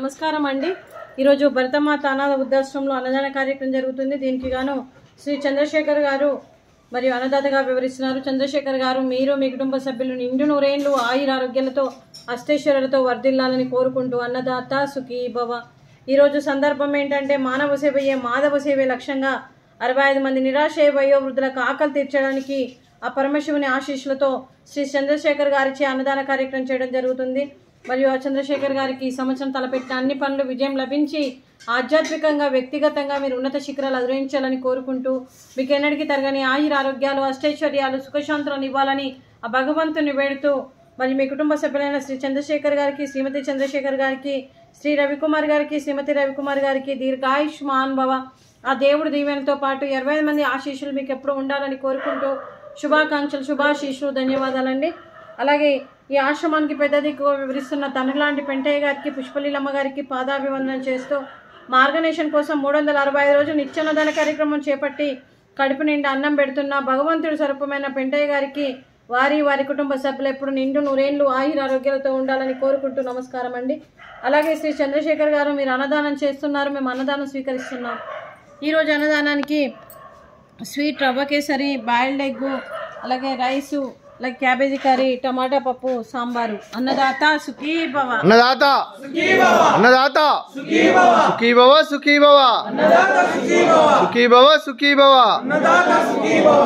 నమస్కారం అండి। ఈరోజు భరతమాత అనాథ వృద్ధాశ్రమంలో అన్నదాన కార్యక్రమం జరుగుతుంది। దీనికి గాను శ్రీ చంద్రశేఖర్ గారు మరియు అన్నదాతగా వివరిస్తున్నారు। చంద్రశేఖర్ గారు మీరు మీ కుటుంబ సభ్యులు నిండు నూరేళ్లు ఆయుర ఆరోగ్యాలతో అష్టైశ్వర్యాలతో వర్ధిల్లాలని కోరుకుంటూ అన్నదాత సుఖీ భవ। ఈరోజు సందర్భం ఏంటంటే మానవ సేవయే మాధవ సేవే లక్ష్యంగా 65 మంది నిరాశ వయోవృద్ధులకు ఆకలి తీర్చడానికి ఆ పరమశివుని ఆశీస్సులతో శ్రీ చంద్రశేఖర్ గారిచే అన్నదాన కార్యక్రమం చేయడం జరుగుతుంది। మరియు ఆ చంద్రశేఖర్ గారికి ఈ సంవత్సరం తలపెట్టిన అన్ని పనులు విజయం లభించి ఆధ్యాత్మికంగా వ్యక్తిగతంగా మీరు ఉన్నత శిఖరాలు అధిరోహించాలని కోరుకుంటూ మీకు ఎన్నటికీ తరగని ఆయుర ఆరోగ్యాలు అష్టైశ్వర్యాలు సుఖశాంతులను ఇవ్వాలని ఆ భగవంతుని వేడుతూ మరి మీ కుటుంబ సభ్యులైన శ్రీ చంద్రశేఖర్ గారికి శ్రీమతి చంద్రశేఖర్ గారికి శ్రీ రవికుమార్ గారికి శ్రీమతి రవికుమార్ గారికి దీర్ఘాయుష్మాన్ భవ ఆ దేవుడి దీవెనతో పాటు 25 మంది ఆశీస్సులు మీకు ఎప్పుడు ఉండాలని కోరుకుంటూ శుభాకాంక్షలు శుభాశీస్సులు ధన్యవాదాలండి। అలాగే ఈ ఆశ్రమానికి పెద్ద దిక్కు వివరిస్తున్న తండ్రి లాంటి పెంటయ్య గారికి పుష్పలీలమ్మ గారికి పాదాభివందనం చేస్తూ మార్గనేషన్ కోసం 365 రోజులు నిత్యాన్నదాన కార్యక్రమం చేపట్టి కడుపు నిండా అన్నం పెడుతున్న భగవంతుడి స్వరూపమైన పెంటయ్య గారికి వారి కుటుంబ సభ్యులు ఎప్పుడు నిండు నూరేళ్లు ఆయుర ఆరోగ్యాలతో ఉండాలని కోరుకుంటూ నమస్కారం అండి। అలాగే శ్రీ చంద్రశేఖర్ గారు మీరు అన్నదానం చేస్తున్నారు, మేము అన్నదానం స్వీకరిస్తున్నాం। ఈరోజు అన్నదానానికి sweet rava kesari boiled egg అలాగే రైసు అలాగే క్యాబేజీ కర్రీ టమాటా పప్పు సాంబారు। అన్నదాత సుఖీ భవ అన్నదాత సుఖీ భవ అన్నదాత సుఖీ భవ సుఖీ భవ సుఖీ భవ అన్నదాత సుఖీ భవ సుఖీ భవ సుఖీ భవ అన్నదాత సుఖీ భవ।